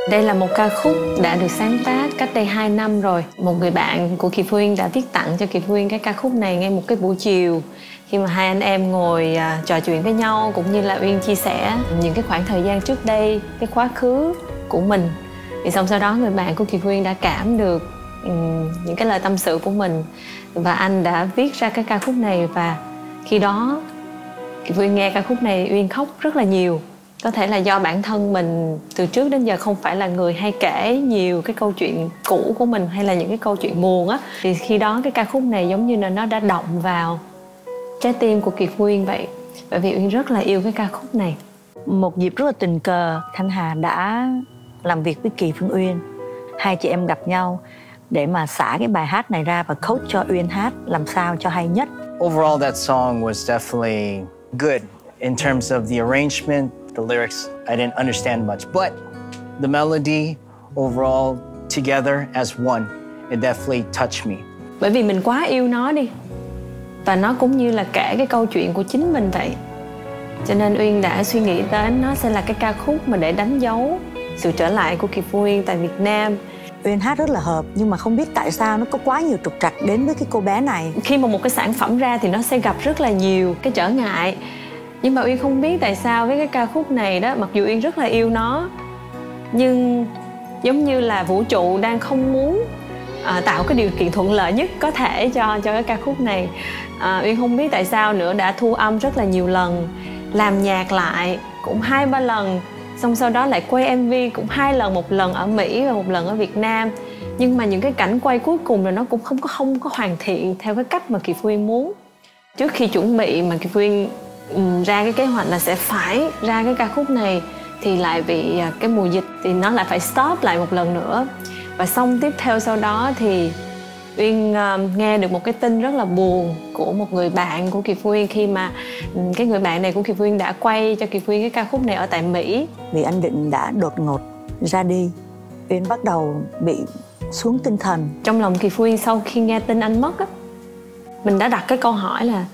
Đây là một ca khúc đã được sáng tác cách đây 2 năm rồi. Một người bạn của Kỳ Phương Uyên đã viết tặng cho Kỳ Phương Uyên cái ca khúc này ngay một cái buổi chiều, khi mà hai anh em ngồi trò chuyện với nhau, cũng như là Uyên chia sẻ những cái khoảng thời gian trước đây, cái quá khứ của mình. Thì xong sau đó người bạn của Kỳ Phương Uyên đã cảm được những cái lời tâm sự của mình, và anh đã viết ra cái ca khúc này. Và khi đó Kỳ Phương Uyên nghe ca khúc này, Uyên khóc rất là nhiều. Có thể là do bản thân mình từ trước đến giờ không phải là người hay kể nhiều cái câu chuyện cũ của mình, hay là những cái câu chuyện buồn á. Thì khi đó cái ca khúc này giống như là nó đã động vào trái tim của Kỳ Phương Uyên vậy. Bởi vì Uyên rất là yêu cái ca khúc này. Một dịp rất là tình cờ, Thanh Hà đã làm việc với Kỳ Phương Uyên. Hai chị em gặp nhau để mà xả cái bài hát này ra và coach cho Uyên hát làm sao cho hay nhất. Overall, that song was definitely good in terms of the arrangement, the lyrics. I didn't understand much, but the melody overall together as one, it definitely touched me. Bởi vì mình quá yêu nó đi, và nó cũng như là kể cái câu chuyện của chính mình vậy. Cho nên Uyên đã suy nghĩ đến nó sẽ là cái ca khúc mà để đánh dấu sự trở lại của Kỳ Phương Uyên tại Việt Nam. Uyên hát rất là hợp, nhưng mà không biết tại sao nó có quá nhiều trục trặc đến với cái cô bé này. Khi mà một cái sản phẩm ra thì nó sẽ gặp rất là nhiều cái trở ngại. Nhưng mà Uyên không biết tại sao với cái ca khúc này đó, mặc dù Uyên rất là yêu nó, nhưng giống như là vũ trụ đang không muốn tạo cái điều kiện thuận lợi nhất có thể cho cái ca khúc này. Uyên không biết tại sao nữa, đã thu âm rất là nhiều lần, làm nhạc lại cũng 2-3 lần, xong sau đó lại quay MV cũng 2 lần, một lần ở Mỹ và một lần ở Việt Nam. Nhưng mà những cái cảnh quay cuối cùng là nó cũng không có hoàn thiện theo cái cách mà Kỳ Phương Uyên muốn. Trước khi chuẩn bị mà Kỳ Phương Uyên ra cái kế hoạch là sẽ phải ra cái ca khúc này, thì lại bị cái mùa dịch, thì nó lại phải stop lại một lần nữa. Và xong tiếp theo sau đó thì Uyên nghe được một cái tin rất là buồn của một người bạn của Kỳ Phương Uyên, khi mà cái người bạn này của Kỳ Phương Uyên đã quay cho Kỳ Phương Uyên cái ca khúc này ở tại Mỹ. Vì anh Định đã đột ngột ra đi, Uyên bắt đầu bị xuống tinh thần. Trong lòng Kỳ Phương Uyên sau khi nghe tin anh mất á, mình đã đặt cái câu hỏi là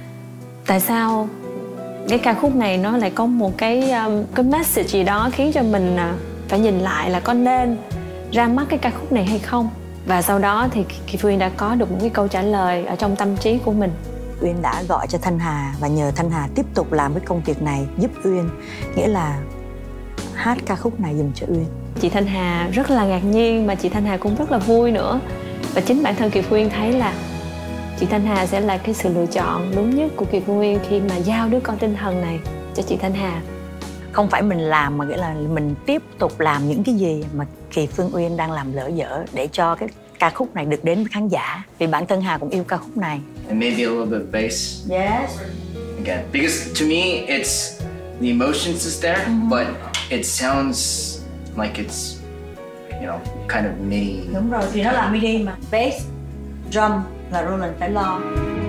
tại sao cái ca khúc này nó lại có một cái message gì đó khiến cho mình phải nhìn lại là có nên ra mắt cái ca khúc này hay không. Và sau đó thì Kỳ Phương Uyên đã có được một cái câu trả lời ở trong tâm trí của mình. Uyên đã gọi cho Thanh Hà và nhờ Thanh Hà tiếp tục làm cái công việc này giúp Uyên, nghĩa là hát ca khúc này dùm cho Uyên. Chị Thanh Hà rất là ngạc nhiên, mà chị Thanh Hà cũng rất là vui nữa. Và chính bản thân Kỳ Phương Uyên thấy là chị Thanh Hà sẽ là cái sự lựa chọn đúng nhất của Kỳ Phương Uyên khi mà giao đứa con tinh thần này cho chị Thanh Hà. Không phải mình làm mà nghĩa là mình tiếp tục làm những cái gì mà Kỳ Phương Uyên đang làm lỡ dở để cho cái ca khúc này được đến với khán giả. Vì bản thân Hà cũng yêu ca khúc này. And maybe a little bit bass. Yes. Again, because to me it's the emotions is there, but it sounds like it's, you know, kind of MIDI. Đúng rồi, thì nó là MIDI mà. Bass, drum là Roland phải lo.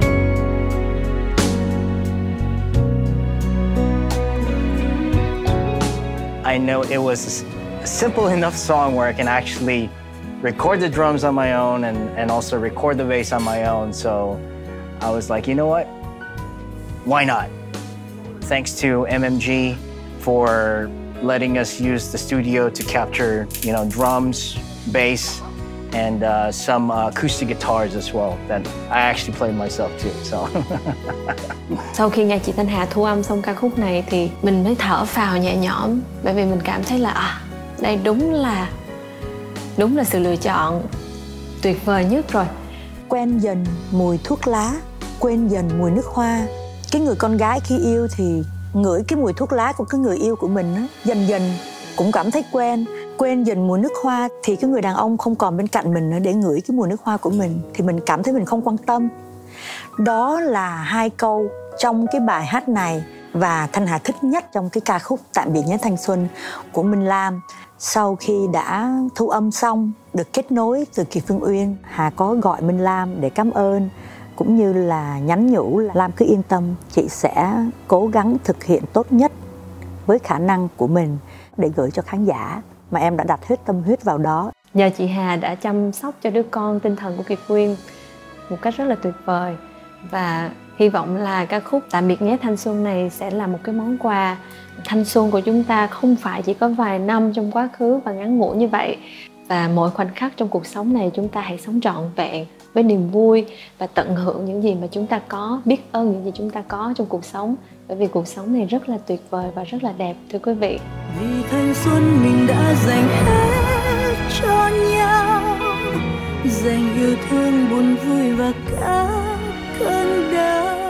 I know it was a simple enough song where I can actually record the drums on my own and also record the bass on my own. So I was like, you know what? Why not? Thanks to MMG for letting us use the studio to capture, you know, drums, bass, and some acoustic guitars as well that I actually played myself too. So sau khi nghe chị Thanh Hà thu âm xong ca khúc này thì mình mới thở phào nhẹ nhõm, bởi vì mình cảm thấy là đây đúng là sự lựa chọn tuyệt vời nhất rồi. Quen dần mùi thuốc lá, quên dần mùi nước hoa. Cái người con gái khi yêu thì ngửi cái mùi thuốc lá của cái người yêu của mình á, dần dần cũng cảm thấy quên dần mùi nước hoa, thì cái người đàn ông không còn bên cạnh mình nữa để ngửi cái mùi nước hoa của mình, thì mình cảm thấy mình không quan tâm. Đó là 2 câu trong cái bài hát này và Thanh Hà thích nhất trong cái ca khúc Tạm biệt nhé thanh xuân của Minh Lam. Sau khi đã thu âm xong, được kết nối từ Kỳ Phương Uyên, Hà có gọi Minh Lam để cảm ơn, cũng như là nhắn nhủ là Lam cứ yên tâm, chị sẽ cố gắng thực hiện tốt nhất với khả năng của mình để gửi cho khán giả, mà em đã đặt hết tâm huyết vào đó. Nhờ chị Hà đã chăm sóc cho đứa con tinh thần của Kỳ Phương Uyên một cách rất là tuyệt vời. Và Hy vọng là ca khúc Tạm biệt nhé thanh xuân này sẽ là một cái món quà. Thanh xuân của chúng ta không phải chỉ có vài năm trong quá khứ và ngắn ngủi như vậy. Và mỗi khoảnh khắc trong cuộc sống này chúng ta hãy sống trọn vẹn với niềm vui và tận hưởng những gì mà chúng ta có, biết ơn những gì chúng ta có trong cuộc sống. Bởi vì cuộc sống này rất là tuyệt vời và rất là đẹp, thưa quý vị. Vì thanh xuân mình đã dành hết cho nhau, dành yêu thương buồn vui và cả cơn đau.